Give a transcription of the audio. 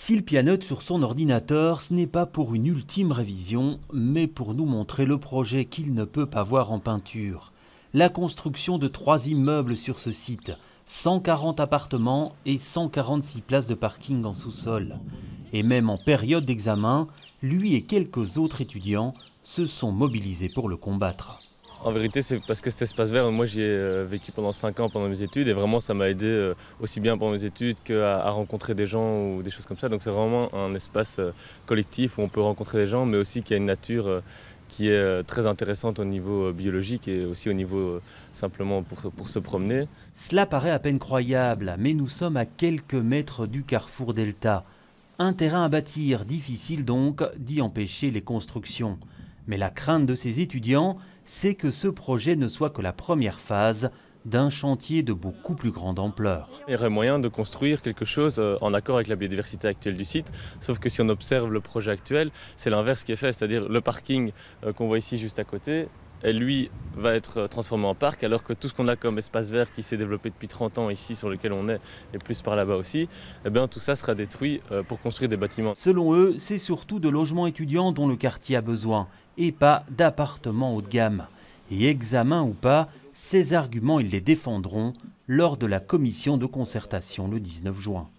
S'il pianote sur son ordinateur, ce n'est pas pour une ultime révision, mais pour nous montrer le projet qu'il ne peut pas voir en peinture. La construction de 3 immeubles sur ce site, 140 appartements et 146 places de parking en sous-sol. Et même en période d'examen, lui et quelques autres étudiants se sont mobilisés pour le combattre. En vérité, c'est parce que cet espace vert, moi j'y ai vécu pendant 5 ans pendant mes études et vraiment ça m'a aidé aussi bien pendant mes études qu'à rencontrer des gens ou des choses comme ça. Donc c'est vraiment un espace collectif où on peut rencontrer des gens mais aussi qui a une nature qui est très intéressante au niveau biologique et aussi au niveau simplement pour se promener. Cela paraît à peine croyable, mais nous sommes à quelques mètres du carrefour Delta. Un terrain à bâtir, difficile donc d'y empêcher les constructions. Mais la crainte de ces étudiants, c'est que ce projet ne soit que la première phase d'un chantier de beaucoup plus grande ampleur. Il y aurait moyen de construire quelque chose en accord avec la biodiversité actuelle du site, sauf que si on observe le projet actuel, c'est l'inverse qui est fait, c'est-à-dire le parking qu'on voit ici juste à côté, et lui va être transformé en parc, alors que tout ce qu'on a comme espace vert qui s'est développé depuis 30 ans ici sur lequel on est, et plus par là-bas aussi, eh bien, tout ça sera détruit pour construire des bâtiments. Selon eux, c'est surtout de logements étudiants dont le quartier a besoin, et pas d'appartements haut de gamme. Et examen ou pas, ces arguments, ils les défendront lors de la commission de concertation le 19 juin.